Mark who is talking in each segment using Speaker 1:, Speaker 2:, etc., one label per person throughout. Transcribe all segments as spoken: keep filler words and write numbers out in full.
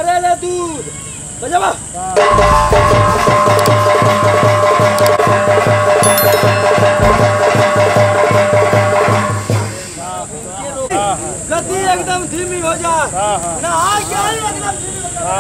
Speaker 1: ले ले दूध बजावा। गति एकदम धीमी हो जा ना, क्या एकदम धीमी हो जा।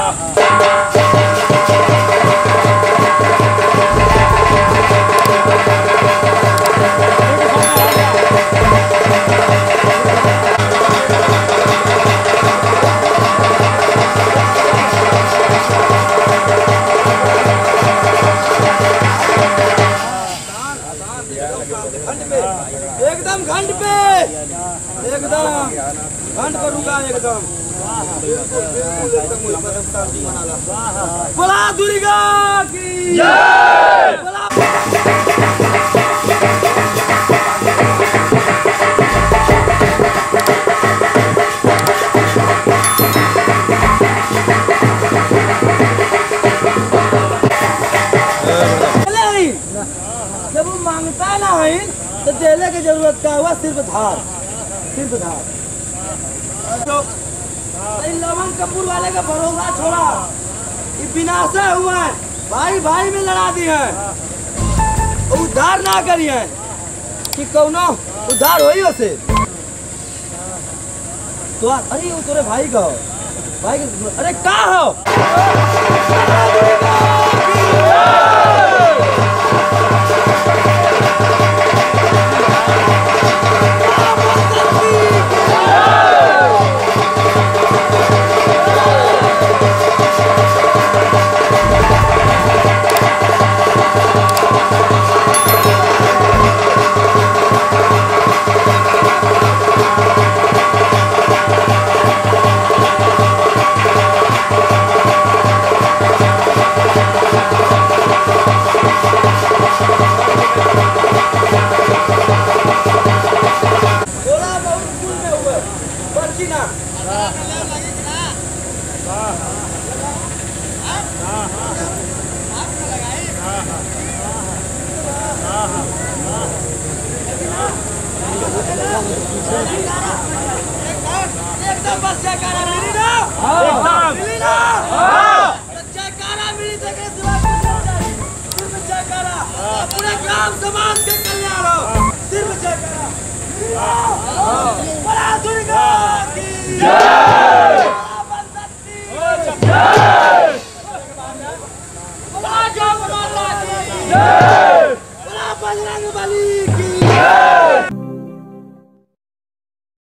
Speaker 1: एकदम घंट पे, एकदम घंट पर रुका एकदम। बोला दुर्गा की जय। जब वो मांगता ना है तो देने की जरूरत क्या हुआ, सिर्फ धार, सिर्फ धार। तो लवन कपूर वाले का भरोसा छोड़ा, ये विनाशा हुआ है, भाई भाई में लड़ा दी है, उद्धार ना करी है कि कौनो उद्धार हो ही वैसे तो। अरे वो तोरे भाई का हो, भाई का, अरे का हो। एकदम बस जयकारा मिली ना, मिली ना, जयकारा मिली तो सिर्फ जयकारा, पूरे ग्राम समाज के कल्याण हो, सिर्फ जयकारा। बोला दुर्गा की जय, बोला जय माता की जय, बोला बजरंग बली की